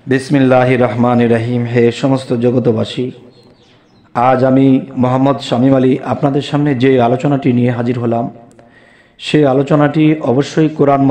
বিসমিল্লাহির রহমানির রহিম। হে সমস্ত জগতবাসী, আজ আমি মোহাম্মদ শামীম আলী আপনাদের সামনে যে আলোচনাটি নিয়ে হাজির হলাম, সেই আলোচনাটি অবশ্যই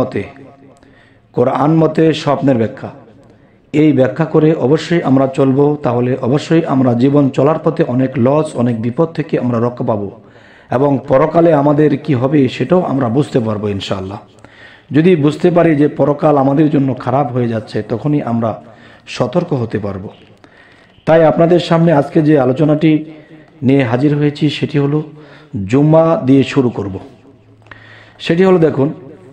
কোরআন মতে স্বপ্নের ব্যাখ্যা। এই ব্যাখ্যা করে অবশ্যই আমরা চলব, তাহলে অবশ্যই আমরা জীবন চলার পথে অনেক লস, অনেক বিপদ থেকে আমরা রক্ষা পাবো এবং পরকালে আমাদের কি হবে সেটাও আমরা বুঝতে পারবো ইনশাআল্লাহ। যদি বুঝতে পারি যে পরকাল আমাদের জন্য খারাপ হয়ে যাচ্ছে, তখনই আমরা সতর্ক হতে পারবো। তাই আপনাদের সামনে আজকে যে আলোচনাটি নিয়ে হাজির হয়েছি সেটি হলো জুম্মা দিয়ে শুরু করব। সেটি হলো, দেখুন,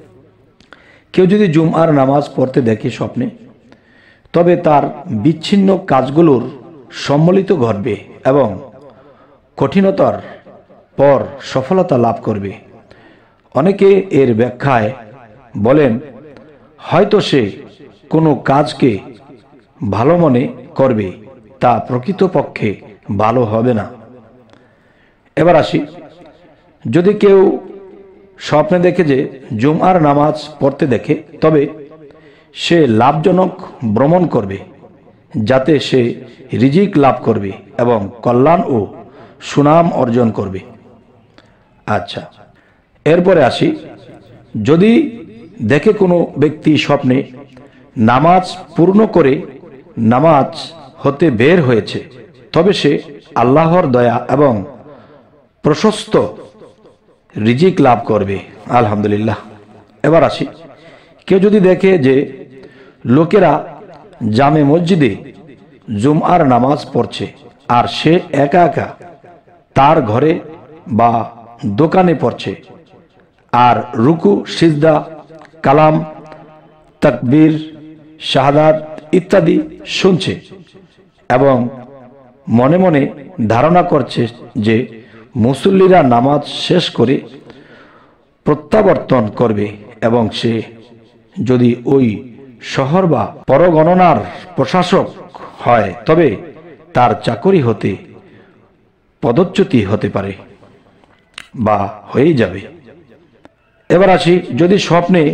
কেউ যদি জুমআর নামাজ পড়তে দেখে স্বপ্নে, তবে তার বিচ্ছিন্ন কাজগুলোর সম্মিলিত ঘটবে এবং কঠিনতার পর সফলতা লাভ করবে। অনেকে এর ব্যাখ্যায় বলেন, হয়তো সে কোনো কাজকে ভালো মনে করবে, তা প্রকৃতপক্ষে ভালো হবে না। এবার আসি, যদি কেউ স্বপ্নে দেখে যে জুমআর নামাজ পড়তে দেখে, তবে সে লাভজনক ভ্রমণ করবে, যাতে সে রিজিক লাভ করবে এবং কল্যাণ ও সুনাম অর্জন করবে। আচ্ছা, এরপরে আসি, যদি দেখে কোনো ব্যক্তি স্বপ্নে নামাজ পূর্ণ করে নামাজ হতে বের হয়েছে, তবে সে আল্লাহর দয়া এবং প্রশস্ত রিজিক লাভ করবে। আলহামদুলিল্লাহ। এবার আসি, কেউ যদি দেখে যে লোকেরা জামে মসজিদে জুমআর নামাজ পড়ছে আর সে একা একা তার ঘরে বা দোকানে পড়ছে আর রুকু, সিজদা, কালাম, তাকবীর, শাহাদাত ইত্যাদি শুনছে এবং মনে মনে ধারণা করছে যে মুসল্লিরা নামাজ শেষ করে প্রত্যাবর্তন করবে এবং সে যদি ওই শহর বা পরগণনার প্রশাসক হয়, তবে তার চাকরি হতে পদচ্যুতি হতে পারে বা হয়েই যাবে। এবার আসি, যদি স্বপ্নে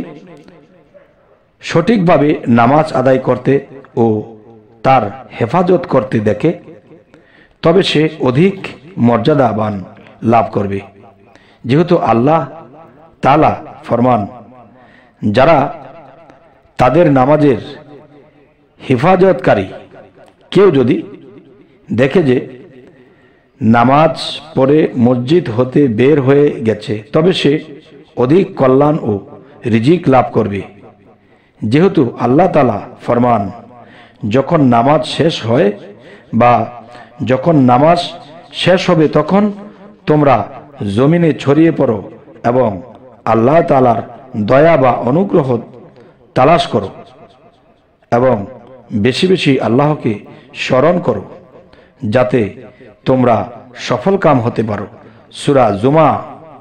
সঠিকভাবে নামাজ আদায় করতে ও তার হেফাজত করতে দেখে, তবে সে অধিক মর্যাদাবান লাভ করবে। যেহেতু আল্লাহ তাআলা ফরমান, যারা তাদের নামাজের হেফাজতকারী, কেউ যদি দেখে যে নামাজ পড়ে মসজিদ হতে বের হয়ে গেছে, তবে সে অধিক কল্যাণ ও রিজিক লাভ করবে। যেহেতু আল্লাহ তাআলা ফরমান, যখন নামাজ শেষ হয় বা যখন নামাজ শেষ হবে, তখন তোমরা জমিনে ছড়িয়ে পড়ো এবং আল্লাহ তাআলার দয়া বা অনুগ্রহ তালাশ করো এবং বেশি বেশি আল্লাহকে স্মরণ করো, যাতে তোমরা সফল কাম হতে পারো। সূরা জুমা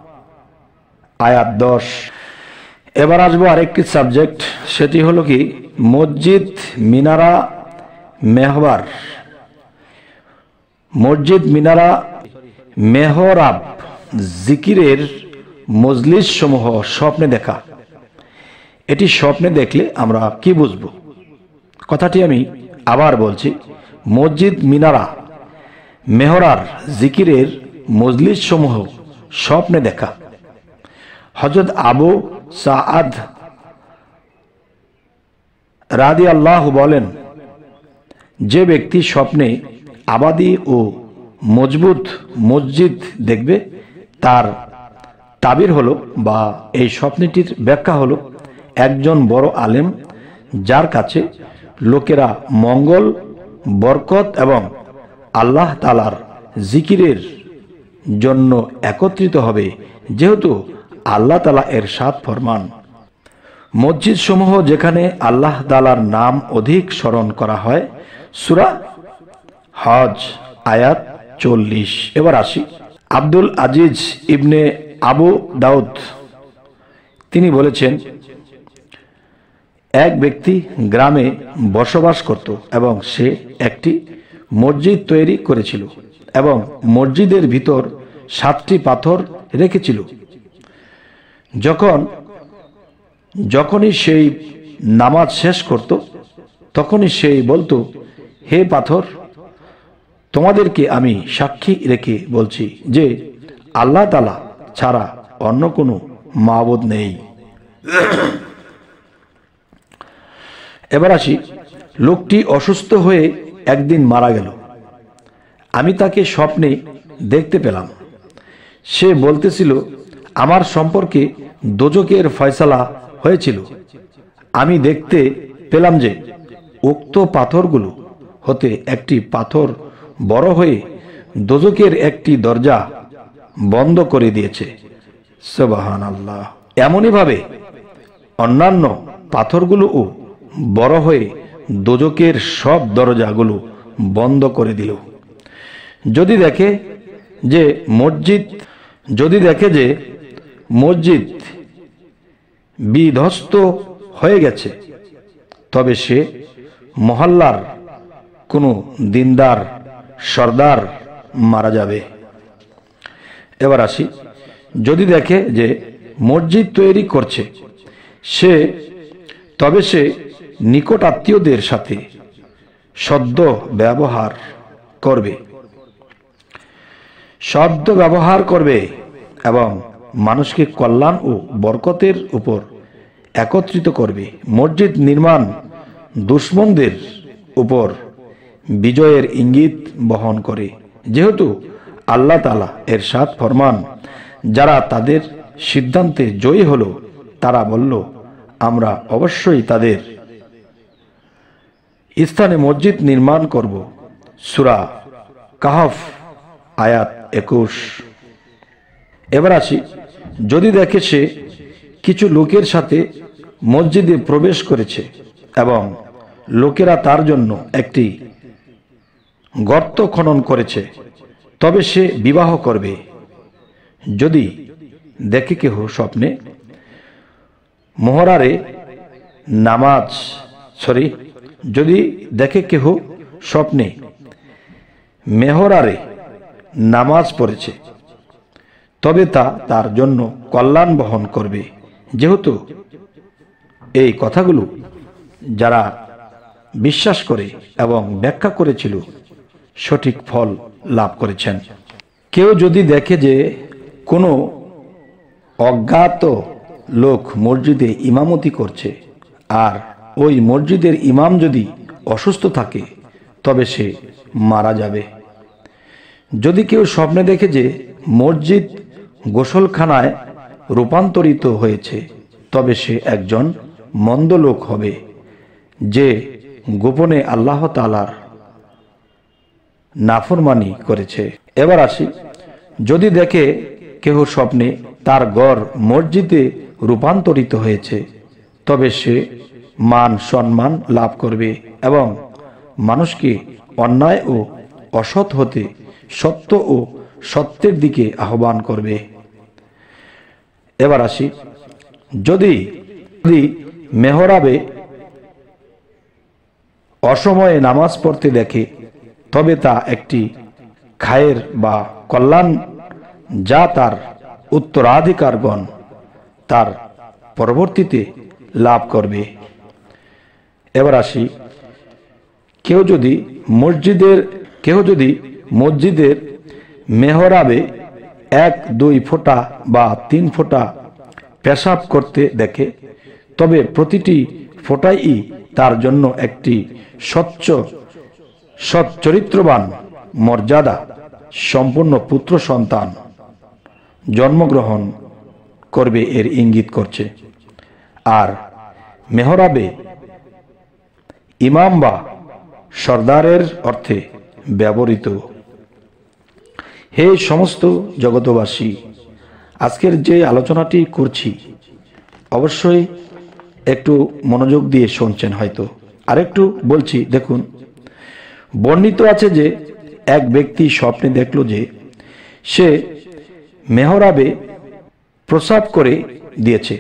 আয়াত 10। এবার আসবো আরেকটি সাবজেক্ট, সেটি হলো কি মসজিদ, মিনারা, মেহবার। মসজিদ, মিনারা, মেহরাব, জিকিরের মজলিস সমূহ স্বপ্নে দেখা। এটি স্বপ্নে দেখলে আমরা কি বুঝব? কথাটি আমি আবার বলছি, মসজিদ, মিনারা, মেহরার, জিকিরের মজলিস সমূহ স্বপ্নে দেখা। হযরত আবু সাআদ রাদিয়াল্লাহু বলেন, যে ব্যক্তি স্বপ্নে আবাদি ও মজবুত মসজিদ দেখবে, তার তাবির হলো বা এই স্বপ্নটির ব্যাখ্যা হলো, একজন বড় আলেম যার কাছে লোকেরা মঙ্গল, বরকত এবং আল্লাহ তাআলার জিকিরের জন্য একত্রিত হবে। যেহেতু আল্লাহ তাআলা ইরশাদ ফরমান, মসজিদ সমূহ যেখানে আল্লাহ তাআলার নাম অধিক স্মরণ করা হয়। সূরা হজ আয়াত 40। এবার আসি, আব্দুল আজিজ ইবনে আবু দাউদ তিনি বলেছেন, এক ব্যক্তি গ্রামে বসবাস করত এবং সে একটি মসজিদ তৈরি করেছিল এবং মসজিদের ভিতর 7টি পাথর রেখেছিল। যখনই সেই নামাজ শেষ করত, তখনই সে বলতো, হে পাথর, তোমাদেরকে আমি সাক্ষী রেখে বলছি যে আল্লাহ তাআলা ছাড়া অন্য কোনো মাবুদ নেই। এবার আসি, লোকটি অসুস্থ হয়ে একদিন মারা গেল। আমি তাকে স্বপ্নে দেখতে পেলাম। সে বলতেছিল, আমার সম্পর্কে দোজখের ফয়সালা হয়েছিল। আমি দেখতে পেলাম যে উক্ত পাথরগুলো হতে একটি পাথর বড় হয়ে দোজখের একটি দরজা বন্ধ করে দিয়েছে। সুবহানাল্লাহ। এমনইভাবে অন্যান্য পাথরগুলোও বড় হয়ে দোজখের সব দরজাগুলো বন্ধ করে দিল। যদি দেখে যে মসজিদ বিধ্বস্ত হয়ে গেছে, তবে সে মহল্লার কোনো দিনদার সর্দার মারা যাবে। এবার আসি, যদি দেখে যে মসজিদ তৈরি করছে তবে সে নিকট আত্মীয়দের সাথে সদ্য ব্যবহার করবে এবং মানুষকে কল্যাণ ও বরকতের উপর একত্রিত করবে। মসজিদ নির্মাণ দুশমনদের উপর বিজয়ের ইঙ্গিত বহন করে, যেহেতু আল্লাহ তাআলা ইরশাদ ফরমান, যারা তাদের সিদ্ধান্তে জয়ী হলো তারা বলল, আমরা অবশ্যই তাদের স্থানে মসজিদ নির্মাণ করব। সূরা কাহফ আয়াত 21। এবার আসি, যদি দেখে সে কিছু লোকের সাথে মসজিদে প্রবেশ করেছে এবং লোকেরা তার জন্য একটি গর্ত খনন করেছে, তবে সে বিবাহ করবে। যদি দেখে কেহ স্বপ্নে মেহরারে নামাজ পড়েছে, তবে তা তার জন্য কল্যাণ বহন করবে, যেহেতু এই কথাগুলো যারা বিশ্বাস করে এবং ব্যাখ্যা করেছিল সঠিক ফল লাভ করেছেন। কেউ যদি দেখে যে কোনো অজ্ঞাত লোক মসজিদে ইমামতি করছে আর ওই মসজিদের ইমাম যদি অসুস্থ থাকে, তবে সে মারা যাবে। যদি কেউ স্বপ্নে দেখে যে মসজিদ গোসলখানায় রূপান্তরিত হয়েছে, তবে সে একজন মন্দ লোক হবে যে গোপনে আল্লাহ তাআলার নাফরমানি করেছে। এবার আসি, যদি দেখে কেহ স্বপ্নে তার ঘর মসজিদে রূপান্তরিত হয়েছে, তবে সে মান সম্মান লাভ করবে এবং মানুষকে অন্যায় ও অসৎ হতে সত্য ও সত্যের দিকে আহ্বান করবে। এবার আসি, যদি মেহরাবে অসময়ে নামাজ পড়তে দেখে, তবে তা একটি খায়ের বা কল্যাণ যা তার উত্তরাধিকারগণ তার পরবর্তীতে লাভ করবে। এবার আসি, কেউ যদি মসজিদের মেহরাবে 1-2 ফোঁটা বা 3 ফোঁটা পেশাব করতে দেখে, তবে প্রতিটি ফোঁটাই তার জন্য একটি সচ্চরিত্রবান মর্যাদা সম্পন্ন পুত্র সন্তান জন্মগ্রহণ করবে এর ইঙ্গিত করছে। আর মেহরাবে ইমাম বা সর্দারের অর্থে ব্যবহৃত। হে সমস্ত জগতবাসী, আজকের যে আলোচনাটি করছি অবশ্যই একটু মনোযোগ দিয়ে শুনছেন হয়তো। আরেকটু বলছি, দেখুন, বর্ণিত আছে যে এক ব্যক্তি স্বপ্নে দেখল যে সে মেহরাবে প্রসাব করে দিয়েছে।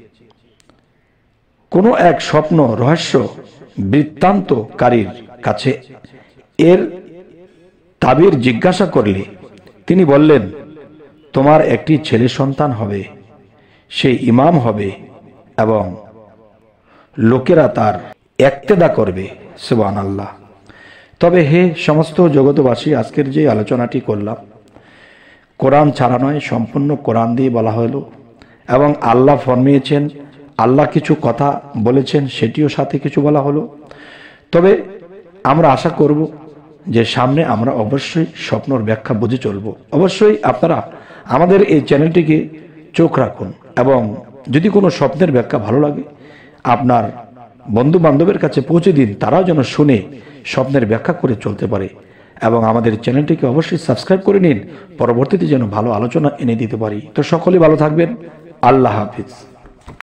কোনো এক স্বপ্ন রহস্য বৃত্তান্তকারীর কাছে এর তাবির জিজ্ঞাসা করলে তিনি বললেন, তোমার একটি ছেলে সন্তান হবে, সে ইমাম হবে এবং লোকেরা তার ইক্তেদা করবে। সুবহানাল্লাহ। তবে হে সমস্ত জগতবাসী, আজকের যে আলোচনাটি করলাম কোরআন ছাড়া নয়, সম্পূর্ণ কোরআন দিয়ে বলা হলো এবং আল্লাহ ফরমিয়েছেন, আল্লাহ কিছু কথা বলেছেন সেটিও সাথে কিছু বলা হলো। তবে আমরা আশা করব যে সামনে আমরা অবশ্যই স্বপ্নর ব্যাখ্যা বুঝে চলব। অবশ্যই আপনারা আমাদের এই চ্যানেলটিকে চোখ রাখুন এবং যদি কোনো স্বপ্নের ব্যাখ্যা ভালো লাগে আপনার বন্ধু বান্ধবের কাছে পৌঁছে দিন, তারাও যেন শুনে স্বপ্নের ব্যাখ্যা করে চলতে পারে। এবং আমাদের চ্যানেলটিকে অবশ্যই সাবস্ক্রাইব করে নিন, পরবর্তীতে যেন ভালো আলোচনা এনে দিতে পারি। তো সকলেই ভালো থাকবেন। আল্লাহ হাফিজ।